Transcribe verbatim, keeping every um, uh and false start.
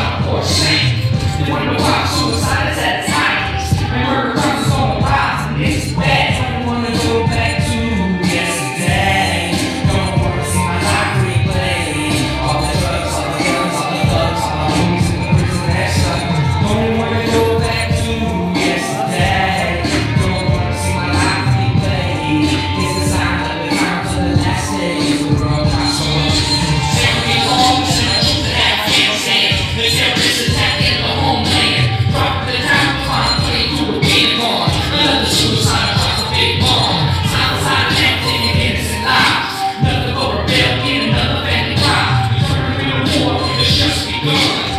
on a poor saint. They wonder why suicide is at its highest, and murder crimes is on the rise, and it's bad. Don't wanna go back to yesterday. Don't wanna see my life replay. All the drugs, all the guns, all the thugs, all the homies in the prison that suck. Don't wanna go back to yesterday. Don't wanna see my life replay. It's the sign of the times of the last days. We're all not so much. Segregate homes and the truth in Afghanistan. The terrorists attacking the homeland. Drop the time to find a plane through the Pentagon. Another suicide across a big bomb. Homicide attacking innocent lives. Nothing but rebellion, another family crime. Turning in a war, it's just begun.